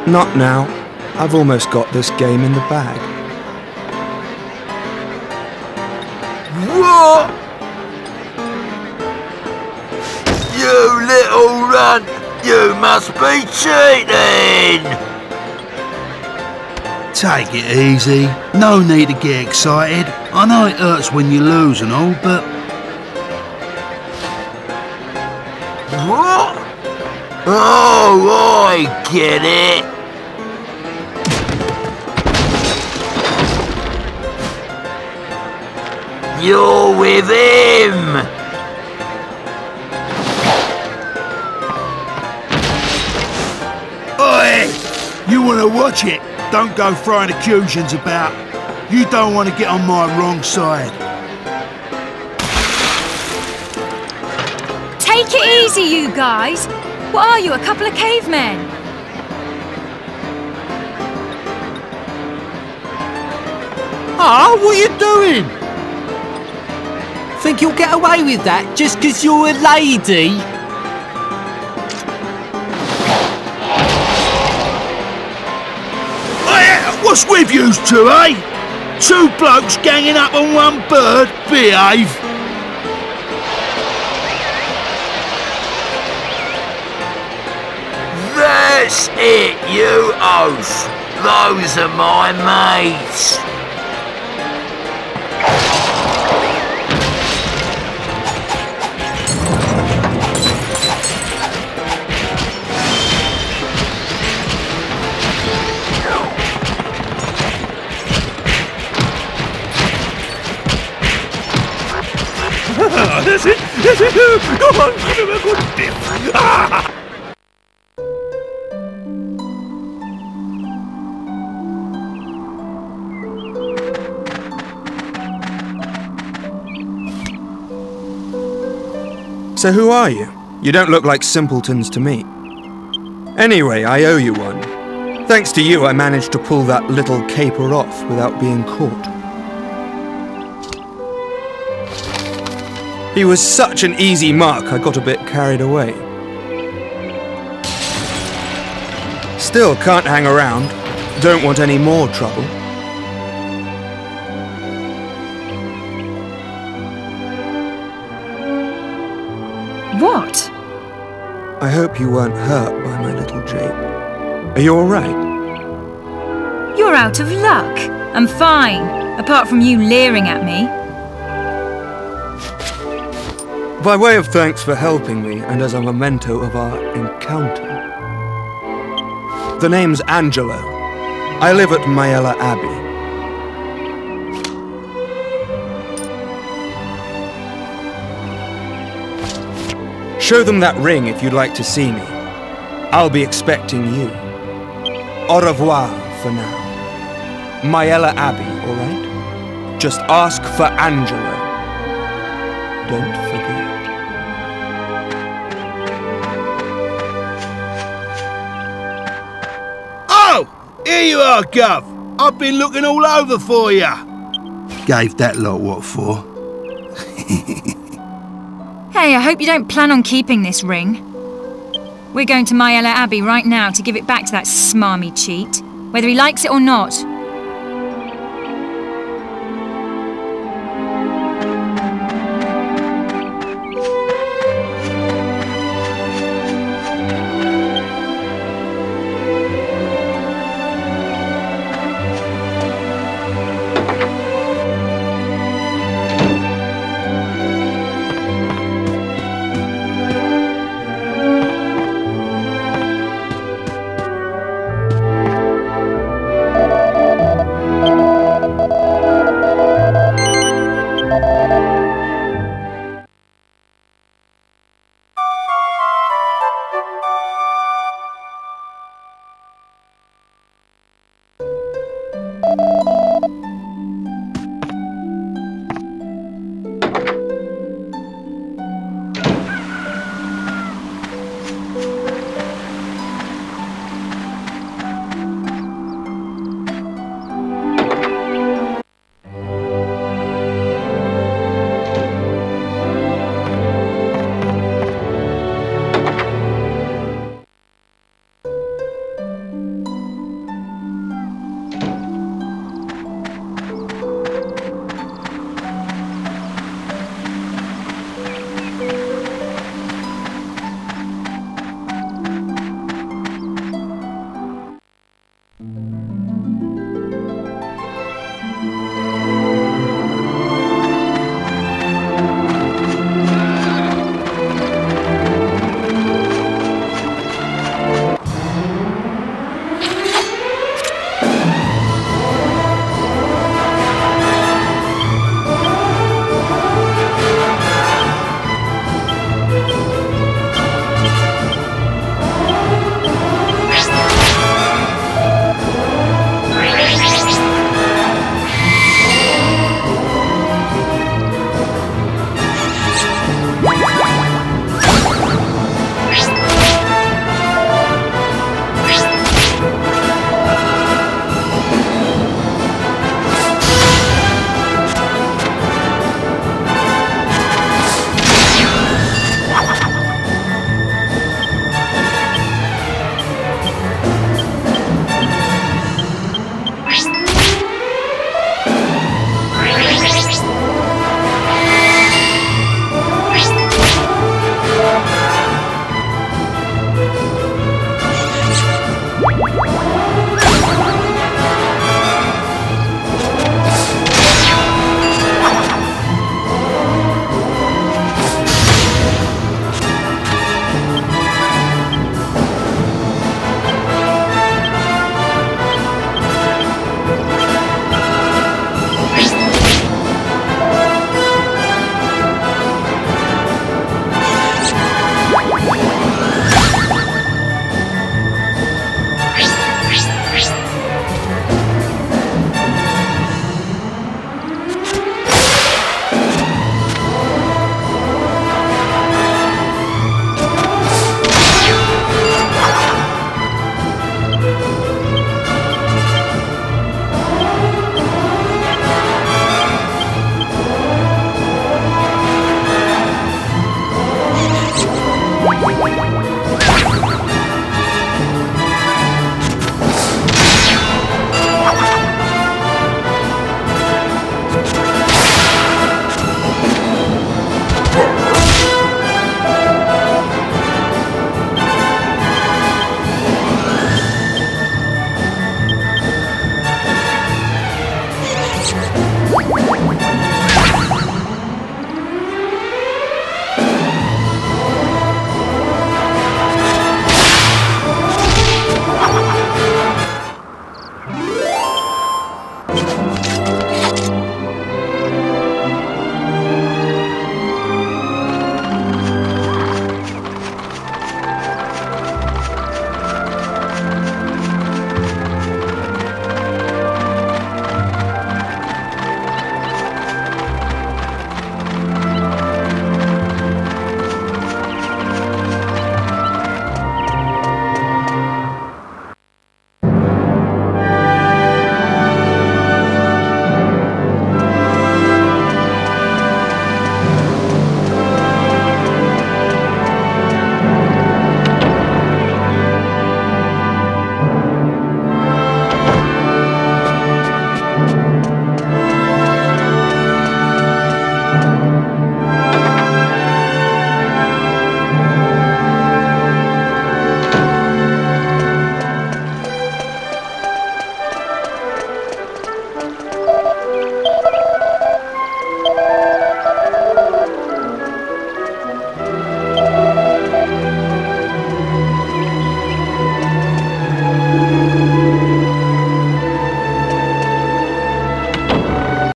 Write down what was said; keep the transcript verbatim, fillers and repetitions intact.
Not now. I've almost got this game in the bag. What? You little runt! You must be cheating! Take it easy. No need to get excited. I know it hurts when you lose and all, but... What? Oh, I get it. You're with him! Oi! You want to watch it? Don't go throwing accusations about. You don't want to get on my wrong side. Take it easy, you guys. What are you, a couple of cavemen? Ah, what are you doing? Think you'll get away with that just 'cause you're a lady? What's with you two, eh? Two blokes ganging up on one bird? Behave! That's it, you oaf! Those are my mates! That's it! That's it! Come on, give him a good biff! Ah! So who are you? You don't look like simpletons to me. Anyway, I owe you one. Thanks to you, I managed to pull that little caper off without being caught. He was such an easy mark, I got a bit carried away. Still can't hang around. Don't want any more trouble. What? I hope you weren't hurt by my little jape. Are you all right? You're out of luck. I'm fine, apart from you leering at me. By way of thanks for helping me, and as a memento of our encounter. The name's Angelo. I live at Mayella Abbey. Show them that ring if you'd like to see me. I'll be expecting you. Au revoir for now. Mayella Abbey, all right? Just ask for Angelo. Don't forget. Oh! Here you are, Gov. I've been looking all over for you. Gave that lot what for? Hey, I hope you don't plan on keeping this ring. We're going to Mayella Abbey right now to give it back to that smarmy cheat, whether he likes it or not.